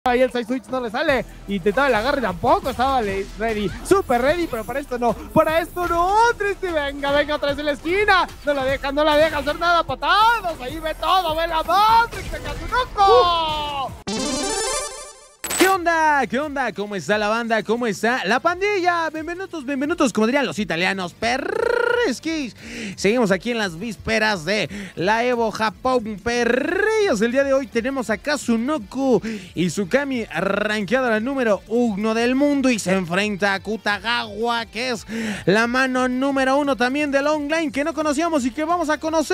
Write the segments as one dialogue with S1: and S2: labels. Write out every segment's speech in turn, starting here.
S1: Ahí el side switch no le sale. Intentaba el agarre, tampoco estaba ready. Super ready, pero para esto no. Para esto no, Triste. Venga, otra vez en la esquina. No la deja hacer nada. Patadas. Ahí ve todo, ve la Matrix de Kazunoko.
S2: ¿Qué onda? ¿Qué onda? ¿Cómo está la banda? ¿Cómo está la pandilla? Bienvenidos, como dirían los italianos, perresquis. Seguimos aquí en las vísperas de la Evo Japón, perrillos. El día de hoy tenemos a Kazunoko y su Kami rankeada la número 1 del mundo y se enfrenta a Akutagawa, que es la mano número 1 también del online que no conocíamos y que vamos a conocer.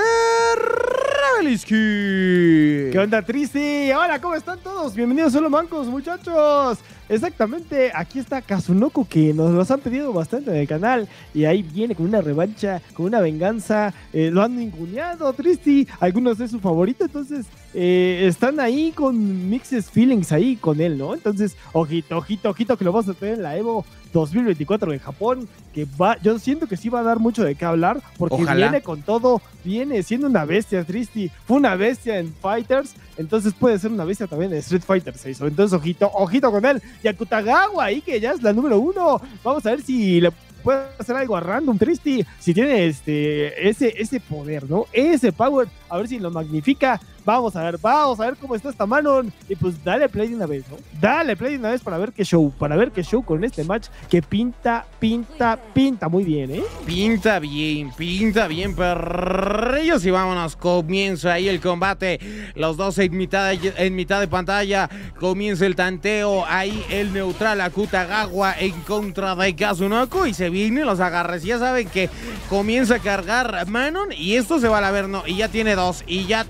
S1: ¿Qué onda, Triste? Hola, ¿cómo están todos? Bienvenidos a Solo Mancos, muchachos. Exactamente, aquí está Kazunoko, que nos los han pedido bastante en el canal. Y ahí viene con una revancha, con una venganza. Lo han ninguneado, Triste. Algunos de su favorito, entonces están ahí con mixed feelings ahí con él, ¿no? Entonces, ojito, que lo vamos a tener en la Evo 2024 de Japón, que yo siento que sí va a dar mucho de qué hablar, porque ojalá. Viene con todo, viene siendo una bestia, Triste. Fue una bestia en Fighters, entonces puede ser una bestia también en Street Fighter 6. Entonces, ojito con él. Y Akutagawa ahí, que ya es la número 1. Vamos a ver si le puede hacer algo a random, Triste. Si tiene ese poder, ¿no? Ese power, a ver si lo magnifica. Vamos a ver cómo está esta mano. Y pues dale play de una vez, ¿no? Dale play de una vez para ver qué show con este match que pinta muy bien, ¿eh?
S2: Pinta bien, perrillos. Y vámonos, comienza ahí el combate. Los dos en mitad de pantalla. Comienza el tanteo. Ahí el neutral Akutagawa en contra de Kazunoko. Y se vienen los agarres. Ya saben que comienza a cargar Manon. Y esto se va al averno. Y ya tiene dos.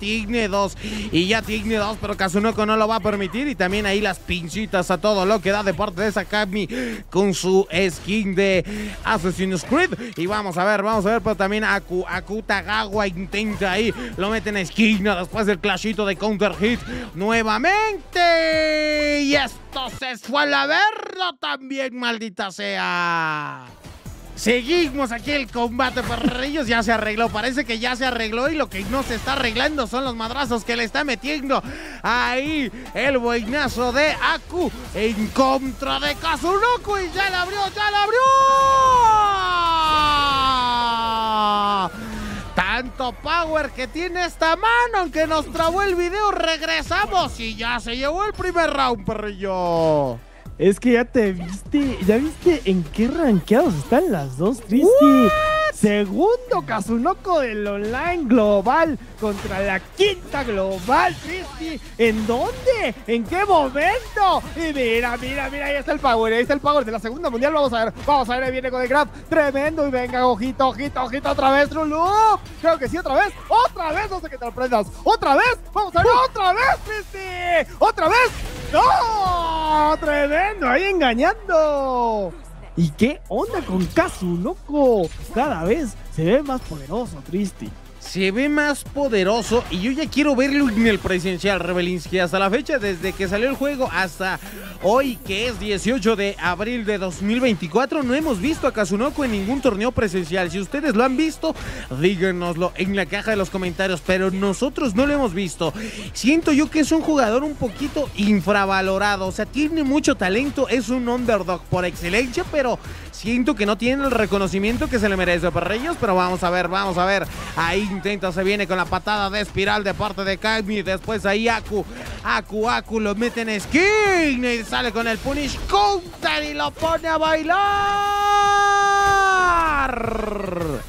S2: Pero Kazunoko no lo va a permitir. Y también ahí las pincitas a todo lo que da de parte de Sakami con su skin de Assassin's Creed. Y vamos a ver, pero también Akutagawa intenta ahí, lo mete en esquina después del clashito de counter hit nuevamente. Y esto se fue al averno también, maldita sea. Seguimos aquí el combate, perrillos. Ya se arregló, parece que ya se arregló. Y lo que no se está arreglando son los madrazos que le está metiendo ahí el boinazo de Aku en contra de Kazunoko. Y ya la abrió. Tanto power que tiene esta mano, aunque nos trabó el video. Regresamos y ya se llevó el primer round, perrillo.
S1: Es que ya viste en qué rankeados están las dos, Triste. Segundo Kazunoko del online global contra la quinta global, Triste. ¿En dónde? ¿En qué momento? Y mira, ahí está el power de la segunda mundial. Vamos a ver, ahí viene con el grab tremendo. Y venga, ojito, otra vez, Trulu. Creo que sí, otra vez, no sé qué te lo prendas. Otra vez, vamos a ver, otra vez, Triste. Otra vez, no, tremendo, ahí engañando. ¿Y qué onda con Kazunoko? Cada vez se ve más poderoso, Triste.
S2: Se ve más poderoso y yo ya quiero verlo en el presencial, Rebelinsky. Hasta la fecha, desde que salió el juego hasta hoy, que es 18 de abril de 2024, no hemos visto a Kazunoko en ningún torneo presencial. Si ustedes lo han visto, díganoslo en la caja de los comentarios, pero nosotros no lo hemos visto. Siento yo que es un jugador un poquito infravalorado, o sea, tiene mucho talento, es un underdog por excelencia, pero siento que no tiene el reconocimiento que se le merece, perrillos. Pero vamos a ver. Ahí se viene con la patada de espiral de parte de Kami. Después ahí Aku lo mete en esquina y sale con el punish counter y lo pone a bailar.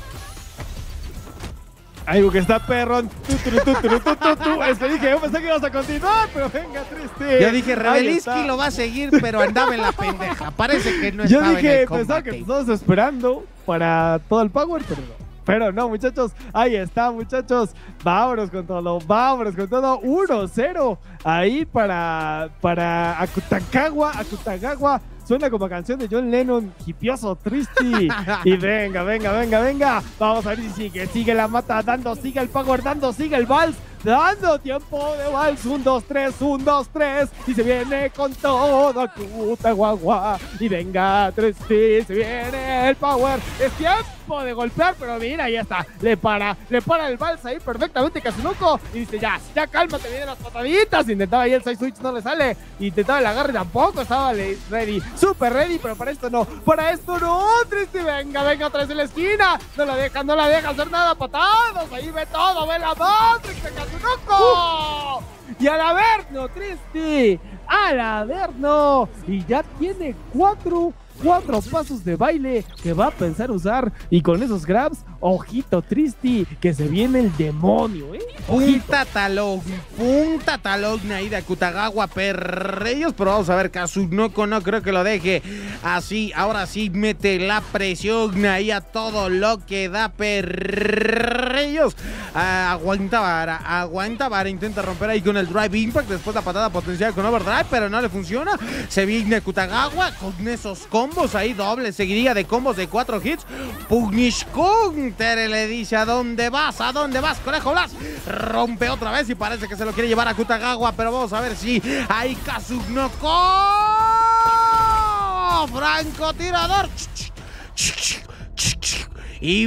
S1: Algo que está perrón. Es que dije, yo pensé que ibas a continuar, pero venga, Triste.
S2: Yo dije, Rebelinsky lo va a seguir, pero andaba en la pendeja. Parece que no estaba en el combate.
S1: Pensaba que estábamos esperando para todo el power, pero no, muchachos. Ahí está, muchachos. Vámonos con todo. 1-0. Ahí para Akutagawa. Suena como canción de John Lennon, hipioso, Triste. Y venga. Vamos a ver si sigue la mata, sigue el power, sigue el vals, dando tiempo de vals. 1, 2, 3. Y se viene con todo Akutagawa. Y venga, Triste, se viene el power. Es tiempo tiempo de golpear, pero mira, ya está. Le para el vals ahí perfectamente Kazunoko y dice, ya cálmate, vienen las pataditas. Intentaba ahí el side switch, no le sale. Intentaba el agarre, tampoco estaba ready. Super ready, pero para esto no. Tristy, venga, otra vez en la esquina. No la deja hacer nada, patadas. Ahí ve todo, ve la Matrix de Kazunoko. Y al Averno, Tristy. Al Averno. Y ya tiene cuatro pasos de baile que va a pensar usar. Y con esos grabs, ojito Tristy, que se viene el demonio,
S2: Punta talón ahí de Akutagawa, perrillos. Pero vamos a ver, Kazunoko no creo que lo deje así. Ahora sí mete la presión ahí a todo lo que da, perrillos. Aguanta vara, intenta romper ahí con el Drive Impact. Después la patada potencial con Overdrive, pero no le funciona. Se viene Akutagawa con esos combos ahí, doble seguidilla de combos de 4 hits. Punish Counter le dice, ¿a dónde vas, Conejo Blast? Rompe otra vez y parece que se lo quiere llevar a Akutagawa, pero vamos a ver si hay Kazunoko. Francotirador. Y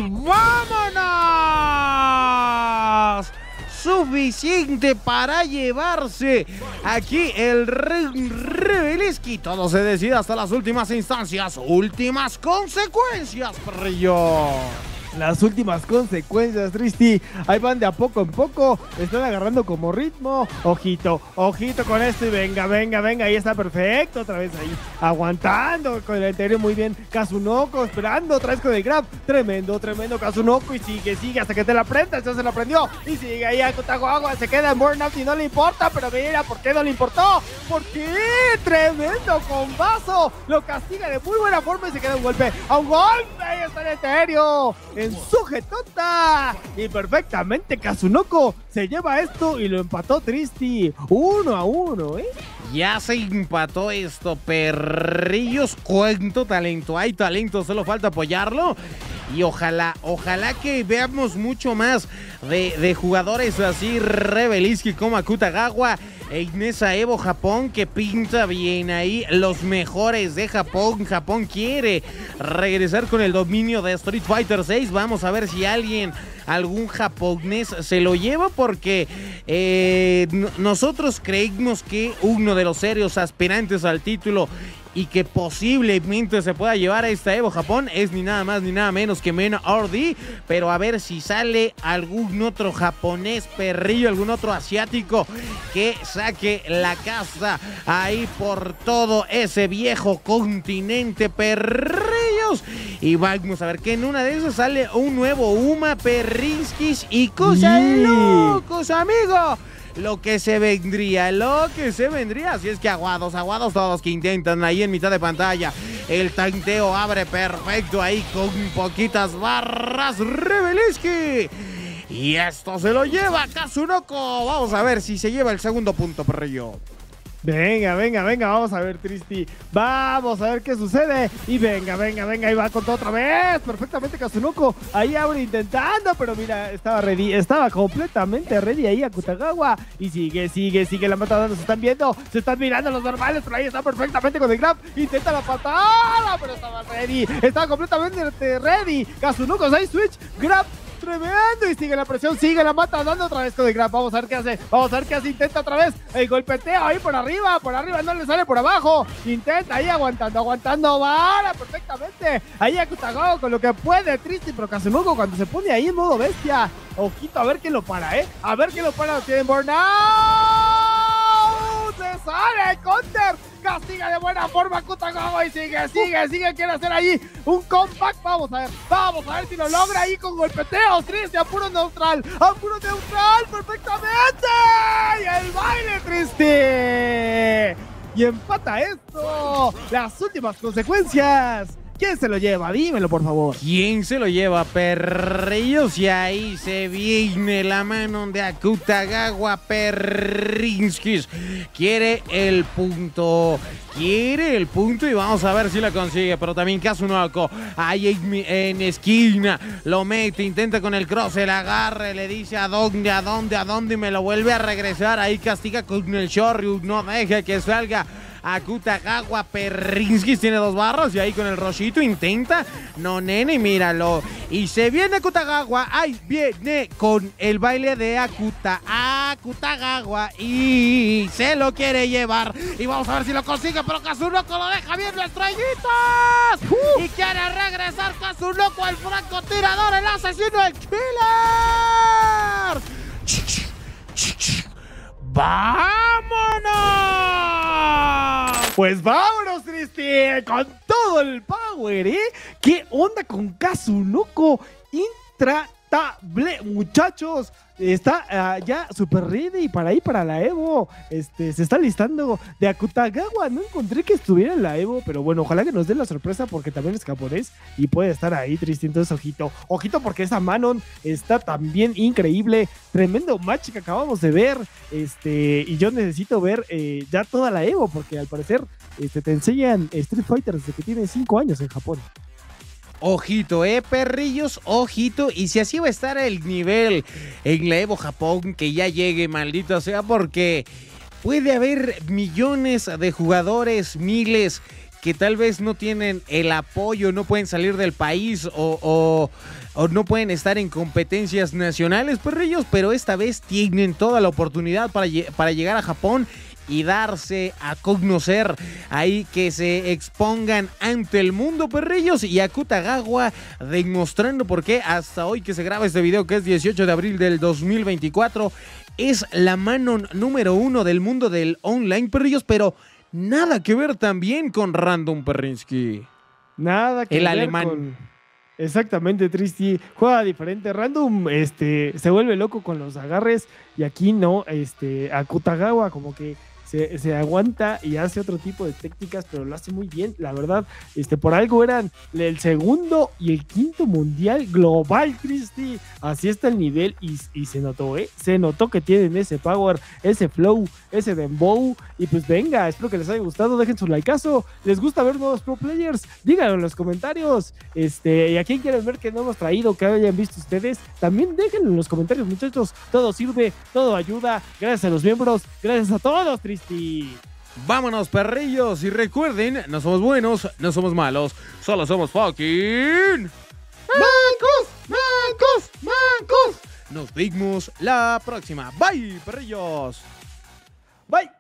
S2: vámonos. Suficiente para llevarse aquí el Rebeliski. Todo se decide hasta las últimas instancias, últimas consecuencias, perrillo.
S1: Las últimas consecuencias, Tristy. Ahí van de a poco en poco. Están agarrando como ritmo. Ojito con esto. Y venga. Ahí está perfecto. Otra vez ahí. Aguantando con el interior muy bien. Kazunoko esperando otra vez con el grab. Tremendo Kazunoko. Y sigue hasta que te la prendas. Ya se la prendió. Y sigue ahí Akutagawa. Se queda en burnout y no le importa. Pero mira, ¿por qué no le importó? ¿Por qué? Tremendo combazo. Lo castiga de muy buena forma y se queda un golpe. A un golpe. Ahí está el etéreo. En sujetota. Y perfectamente Kazunoko se lleva esto y lo empató Tristy 1-1,
S2: Ya se empató esto, perrillos. Cuánto talento, hay talento, solo falta apoyarlo. Y ojalá que veamos mucho más de jugadores así Rebeliski como Akutagawa en esa Evo Japón, que pinta bien ahí. Los mejores de Japón. Japón quiere regresar con el dominio de Street Fighter 6. Vamos a ver si algún japonés se lo lleva, porque nosotros creímos que uno de los serios aspirantes al título y que posiblemente se pueda llevar a esta Evo Japón es ni nada más ni nada menos que Men RD. Pero a ver si sale algún otro japonés, perrillo, algún otro asiático que saque la casa ahí por todo ese viejo continente, perrillos. Y vamos a ver que en una de esas sale un nuevo Uma, Perrinskis y cosas locos, amigo. Lo que se vendría, así es que aguados todos que intentan ahí en mitad de pantalla. El tanteo abre perfecto ahí con poquitas barras Rebeliski. Y esto se lo lleva Kazunoko. Vamos a ver si se lleva el segundo punto, perrillo.
S1: Venga, vamos a ver, Tristy. Vamos a ver qué sucede. Y venga, ahí va con todo otra vez. Perfectamente Kazunoko. Ahí abre intentando, pero mira, estaba completamente ready ahí Akutagawa. Y sigue la patada. Se están viendo, se están mirando los normales, pero ahí está perfectamente con el grab. Intenta la patada, pero estaba ready. Estaba completamente ready. Kazunoko, side switch, grab. Tremendo, y sigue la presión, sigue la mata, dando otra vez con el grab. Vamos a ver qué hace, intenta otra vez el golpeteo ahí por arriba, no le sale por abajo. Intenta ahí aguantando, vara perfectamente. Ahí Akutagawa con lo que puede, Tristy, pero Kazunoko cuando se pone ahí en modo bestia. Ojito, a ver quién lo para, a ver quién lo para, tienen burnout. Se sale el counter. Castiga de buena forma Akutagawa y sigue, quiere hacer ahí un comeback. Vamos a ver si lo logra ahí con golpeteos, Tristy, a puro neutral, perfectamente. Y el baile, Tristy. Y empata esto. Las últimas consecuencias. ¿Quién se lo lleva? Dímelo, por favor.
S2: ¿Quién se lo lleva, perrillos? Y ahí se viene la mano de Akutagawa. Perrinskis quiere el punto y vamos a ver si lo consigue. Pero también Kazunoko ahí en esquina lo mete, intenta con el cross, el agarre, le dice a dónde, y me lo vuelve a regresar. Ahí castiga con el Shoryu, no deja que salga Akutagawa Perrinskis tiene 2 barras y ahí con el Roshito intenta. No, nene, míralo. Y se viene Akutagawa. Ahí viene con el baile de Akutagawa y se lo quiere llevar. Y vamos a ver si lo consigue, pero Kazunoko lo deja bien, estrellitas. Y quiere regresar Kazunoko, el francotirador, el asesino, el killer. ¡Vámonos!
S1: Pues vámonos, Tristy, con todo el power, ¿eh? ¿Qué onda con Kazunoko? Intratable, muchachos. Está ya super ready para ir para la Evo. Se está listando de Akutagawa. No encontré que estuviera en la Evo, pero bueno, ojalá que nos dé la sorpresa porque también es japonés y puede estar ahí, Tristy. Entonces, ojito porque esa Manon está también increíble. Tremendo match que acabamos de ver. Y yo necesito ver ya toda la Evo porque al parecer te enseñan Street Fighter desde que tiene 5 años en Japón.
S2: Ojito, perrillos, ojito. Y si así va a estar el nivel en la Evo Japón, que ya llegue, maldito sea, porque puede haber millones de jugadores, miles, que tal vez no tienen el apoyo, no pueden salir del país o no pueden estar en competencias nacionales, perrillos, pero esta vez tienen toda la oportunidad para llegar a Japón y darse a conocer, ahí que se expongan ante el mundo, perrillos. Y Akutagawa demostrando por qué hasta hoy que se graba este video, que es 18 de abril del 2024, es la Manon número 1 del mundo del online, perrillos, pero nada que ver también con Random Perrinsky.
S1: Nada que
S2: el
S1: ver
S2: alemán.
S1: con... Exactamente, Tristy. Juega diferente. Random se vuelve loco con los agarres y aquí no. Akutagawa como que se aguanta y hace otro tipo de técnicas, pero lo hace muy bien, la verdad. Por algo eran el segundo y el quinto mundial global, Tristy. Así está el nivel y se notó, se notó que tienen ese power, ese flow, ese dembow. Y pues venga, espero que les haya gustado. Dejen su likeazo. ¿Les gusta ver nuevos pro players? Díganlo en los comentarios. Y a quién quieren ver que no hemos traído, que hayan visto ustedes, también déjenlo en los comentarios, muchachos. Todo sirve, todo ayuda. Gracias a los miembros, gracias a todos, Tristy.
S2: Vámonos, perrillos, y recuerden, no somos buenos, no somos malos, solo somos fucking mancos. Nos vemos la próxima. Bye, perrillos.
S1: Bye.